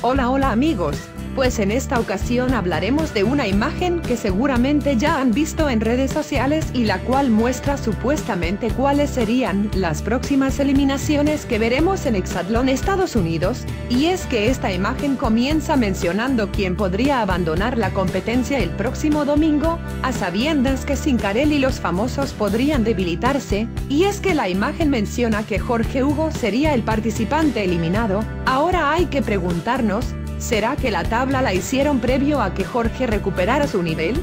Hola amigos, pues en esta ocasión hablaremos de una imagen que seguramente ya han visto en redes sociales y la cual muestra supuestamente cuáles serían las próximas eliminaciones que veremos en Hexatlón Estados Unidos, y es que esta imagen comienza mencionando quién podría abandonar la competencia el próximo domingo, a sabiendas que sin Karel y los famosos podrían debilitarse, y es que la imagen menciona que Jorge Hugo sería el participante eliminado. Ahora hay que preguntarnos, ¿será que la tabla la hicieron previo a que Jorge recuperara su nivel?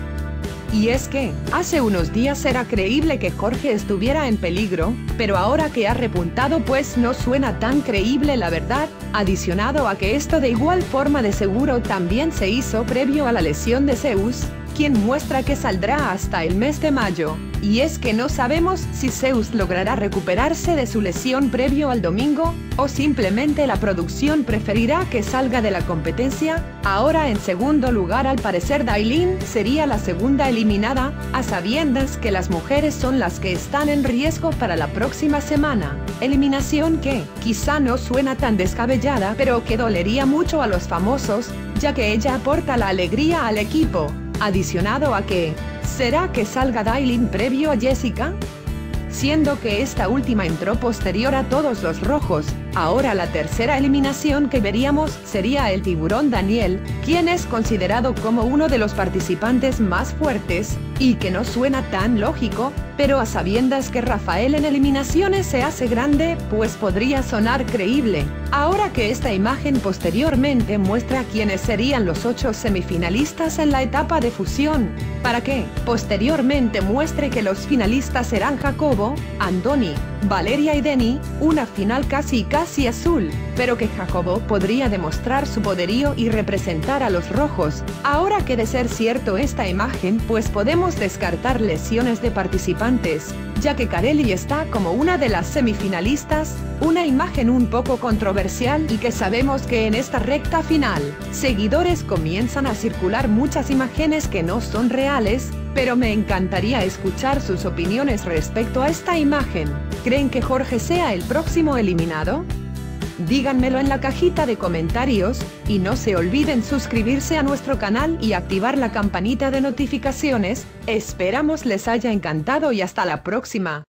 Y es que, hace unos días era creíble que Jorge estuviera en peligro, pero ahora que ha repuntado pues no suena tan creíble la verdad, adicionado a que esto de igual forma de seguro también se hizo previo a la lesión de Zeus, quien muestra que saldrá hasta el mes de mayo, y es que no sabemos si Zeus logrará recuperarse de su lesión previo al domingo, o simplemente la producción preferirá que salga de la competencia. Ahora en segundo lugar al parecer Dailin sería la segunda eliminada, a sabiendas que las mujeres son las que están en riesgo para la próxima semana, eliminación que, quizá no suena tan descabellada pero que dolería mucho a los famosos, ya que ella aporta la alegría al equipo. Adicionado a que, ¿será que salga Dailin previo a Jessica? Siendo que esta última entró posterior a todos los rojos, ahora la tercera eliminación que veríamos sería el tiburón Daniel, quien es considerado como uno de los participantes más fuertes, y que no suena tan lógico, pero a sabiendas que Rafael en eliminaciones se hace grande, pues podría sonar creíble. Ahora que esta imagen posteriormente muestra quiénes serían los 8 semifinalistas en la etapa de fusión, para que, posteriormente muestre que los finalistas serán Jacobo, Andoni, Valeria y Denny, una final casi azul, pero que Jacobo podría demostrar su poderío y representar a los rojos. Ahora que de ser cierto esta imagen pues podemos descartar lesiones de participantes, ya que Kareli está como una de las semifinalistas, una imagen un poco controversial y que sabemos que en esta recta final, seguidores comienzan a circular muchas imágenes que no son reales, pero me encantaría escuchar sus opiniones respecto a esta imagen. ¿Creen que Jorge sea el próximo eliminado? Díganmelo en la cajita de comentarios, y no se olviden suscribirse a nuestro canal y activar la campanita de notificaciones. Esperamos les haya encantado y hasta la próxima.